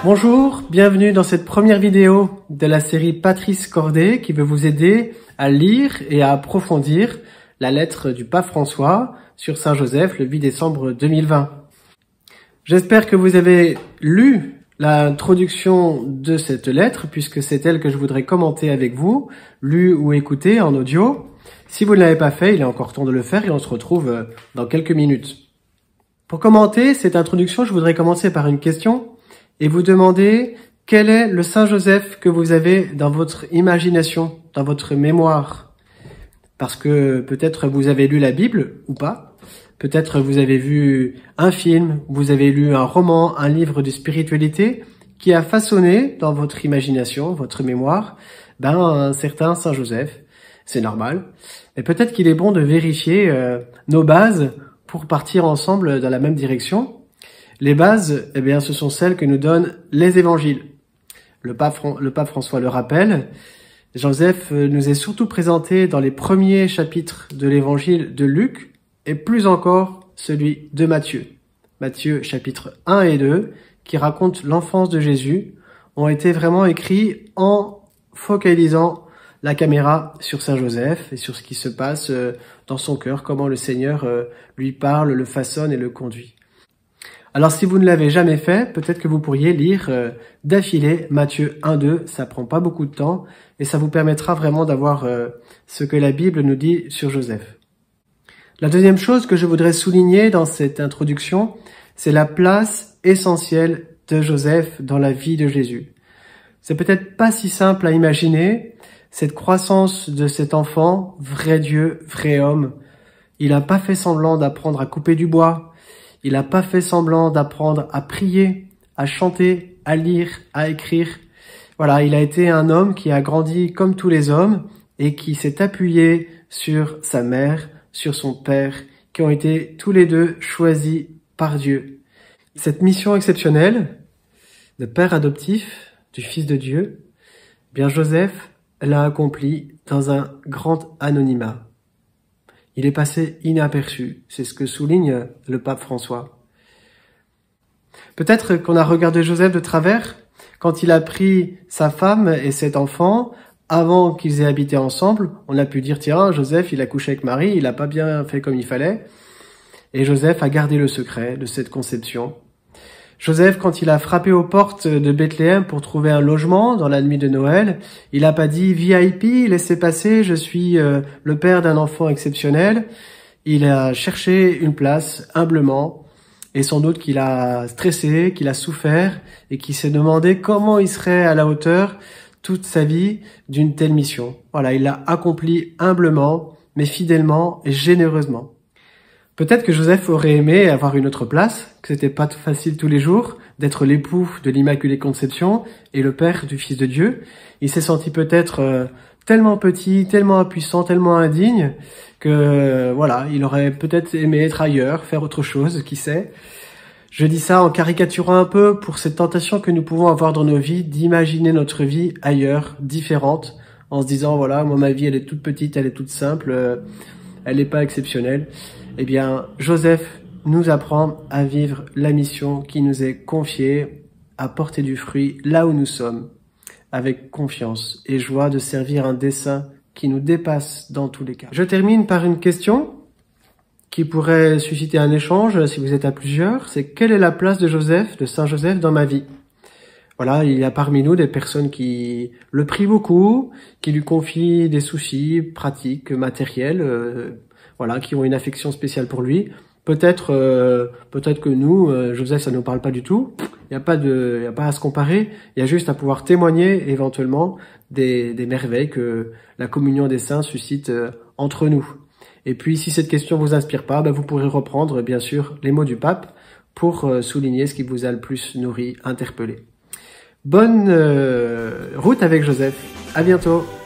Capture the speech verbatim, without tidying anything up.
Bonjour, bienvenue dans cette première vidéo de la série Patrice Cordet qui veut vous aider à lire et à approfondir la lettre du pape François sur Saint Joseph le huit décembre deux mille vingt. J'espère que vous avez lu l'introduction de cette lettre puisque c'est elle que je voudrais commenter avec vous, lu ou écouté en audio. Si vous ne l'avez pas fait, il est encore temps de le faire et on se retrouve dans quelques minutes. Pour commenter cette introduction, je voudrais commencer par une question et vous demander quel est le Saint Joseph que vous avez dans votre imagination, dans votre mémoire. Parce que peut-être vous avez lu la Bible ou pas, peut-être vous avez vu un film, vous avez lu un roman, un livre de spiritualité qui a façonné dans votre imagination, votre mémoire, ben, un certain Saint Joseph. C'est normal. Et peut-être qu'il est bon de vérifier euh, nos bases pour partir ensemble dans la même direction. Les bases, eh bien, ce sont celles que nous donnent les évangiles. Le pape, le pape François le rappelle, Joseph nous est surtout présenté dans les premiers chapitres de l'évangile de Luc et plus encore celui de Matthieu. Matthieu chapitres un et deux, qui racontent l'enfance de Jésus, ont été vraiment écrits en focalisant la caméra sur Saint Joseph et sur ce qui se passe dans son cœur, comment le Seigneur lui parle, le façonne et le conduit. Alors si vous ne l'avez jamais fait, peut-être que vous pourriez lire euh, d'affilée Matthieu un deux, ça prend pas beaucoup de temps et ça vous permettra vraiment d'avoir euh, ce que la Bible nous dit sur Joseph. La deuxième chose que je voudrais souligner dans cette introduction, c'est la place essentielle de Joseph dans la vie de Jésus. C'est peut-être pas si simple à imaginer, cette croissance de cet enfant, vrai Dieu, vrai homme. Il n'a pas fait semblant d'apprendre à couper du bois. Il n'a pas fait semblant d'apprendre à prier, à chanter, à lire, à écrire. Voilà, il a été un homme qui a grandi comme tous les hommes et qui s'est appuyé sur sa mère, sur son père, qui ont été tous les deux choisis par Dieu. Cette mission exceptionnelle de père adoptif du Fils de Dieu, bien Joseph l'a accompli dans un grand anonymat. Il est passé inaperçu, c'est ce que souligne le pape François. Peut-être qu'on a regardé Joseph de travers quand il a pris sa femme et cet enfant avant qu'ils aient habité ensemble. On a pu dire, tiens, Joseph, il a couché avec Marie, il n'a pas bien fait comme il fallait. Et Joseph a gardé le secret de cette conception. Joseph, quand il a frappé aux portes de Bethléem pour trouver un logement dans la nuit de Noël, il n'a pas dit « V I P, laissez passer, je suis euh, le père d'un enfant exceptionnel ». Il a cherché une place humblement et sans doute qu'il a stressé, qu'il a souffert et qu'il s'est demandé comment il serait à la hauteur toute sa vie d'une telle mission. Voilà, il l'a accompli humblement, mais fidèlement et généreusement. Peut-être que Joseph aurait aimé avoir une autre place, que c'était pas facile tous les jours d'être l'époux de l'Immaculée Conception et le père du Fils de Dieu. Il s'est senti peut-être euh, tellement petit, tellement impuissant, tellement indigne que euh, voilà, il aurait peut-être aimé être ailleurs, faire autre chose, qui sait. Je dis ça en caricaturant un peu pour cette tentation que nous pouvons avoir dans nos vies d'imaginer notre vie ailleurs, différente, en se disant voilà, moi ma vie elle est toute petite, elle est toute simple, euh, elle n'est pas exceptionnelle. Eh bien, Joseph nous apprend à vivre la mission qui nous est confiée, à porter du fruit là où nous sommes, avec confiance et joie de servir un dessein qui nous dépasse dans tous les cas. Je termine par une question qui pourrait susciter un échange si vous êtes à plusieurs. C'est quelle est la place de Joseph, de Saint Joseph dans ma vie? Voilà, il y a parmi nous des personnes qui le prient beaucoup, qui lui confient des soucis pratiques, matériels, euh, voilà, qui ont une affection spéciale pour lui. Peut-être, euh, peut-être que nous, euh, Joseph, ça ne nous parle pas du tout. Il n'y a pas de, il y a pas à se comparer. Il y a juste à pouvoir témoigner éventuellement des, des merveilles que la communion des saints suscite euh, entre nous. Et puis, si cette question vous inspire pas, ben, vous pourrez reprendre, bien sûr, les mots du pape pour euh, souligner ce qui vous a le plus nourri, interpellé. Bonne euh, route avec Joseph. À bientôt.